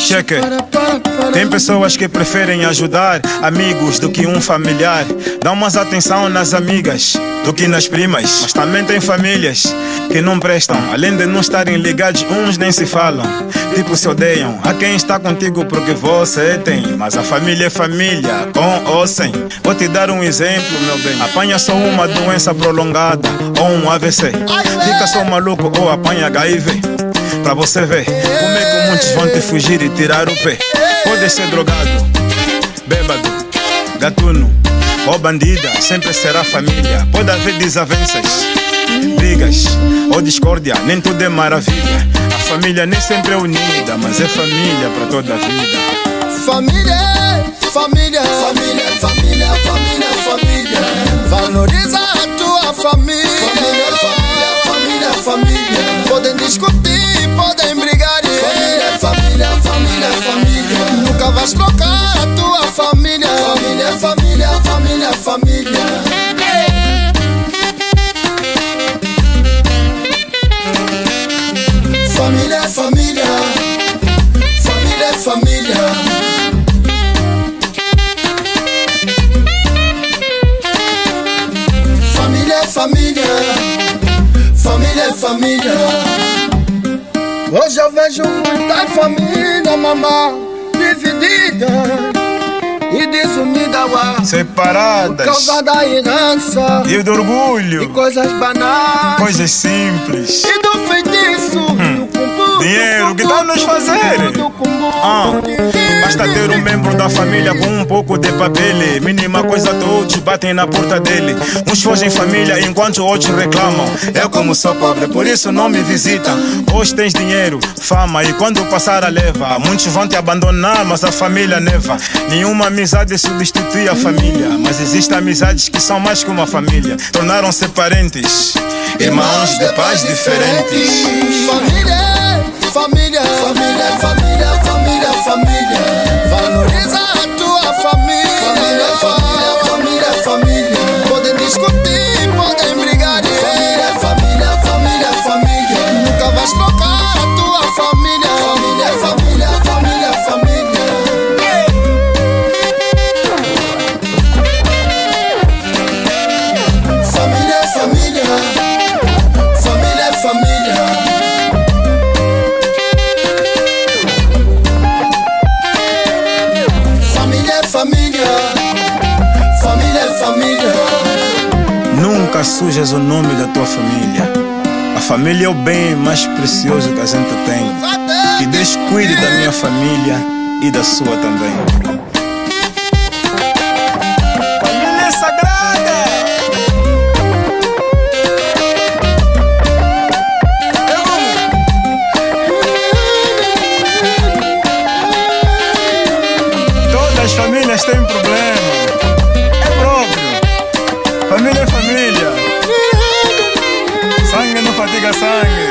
Cheque. Tem pessoas que preferem ajudar amigos do que um familiar. Dão mais atenção nas amigas do que nas primas. Mas também tem famílias que não prestam. Além de não estarem ligados, uns nem se falam. Tipo, se odeiam a quem está contigo porque você tem. Mas a família é família, com ou sem. Vou te dar um exemplo, meu bem. Apanha só uma doença prolongada ou um AVC. Fica só maluco ou apanha HIV. Pra você ver como é que muitos vão te fugir e tirar o pé. Pode ser drogado, bêbado, gatuno ou bandida, sempre será família. Pode haver desavenças, brigas ou discórdia, nem tudo é maravilha. A família nem sempre é unida, mas é família pra toda a vida. Família, família, família, família, família, família. Valoriza a tua família. Família, família, família. Podem discutir, podem brigar. Família, família, família, família. Nunca vais trocar a tua família. Família, família, família, família. Família, família, família, família. Família, família, família, família. Hoje eu vejo muita família, mamá, dividida e desunida, separadas por causa da herança e do orgulho, e coisas banais, coisas simples e do feitiço, do cumbu, dinheiro que dá nos fazer. Basta ter um membro da família com um pouco de papel. Mínima coisa, todos batem na porta dele. Uns fogem família enquanto outros reclamam. Eu como sou pobre, por isso não me visitam. Hoje tens dinheiro, fama e quando passar a leva. Muitos vão te abandonar, mas a família neva. Nenhuma amizade substitui a família, mas existem amizades que são mais que uma família. Tornaram-se parentes, irmãos de pais diferentes. Família, família, família, família, família, família. Valoriza a tua família. Família, família, família, família. Podem discutir, podem brigar. Família, família, família, família. Nunca vais trocar a tua família. Família, família, família, família. Família, família, família, família. Família, família, família. Nunca sujas o nome da tua família. A família é o bem mais precioso que a gente tem. Que Deus cuide da minha família e da sua também. Família sagrada. Todas as famílias têm problema. É próprio. Família é família. Sangue não fatiga sangue.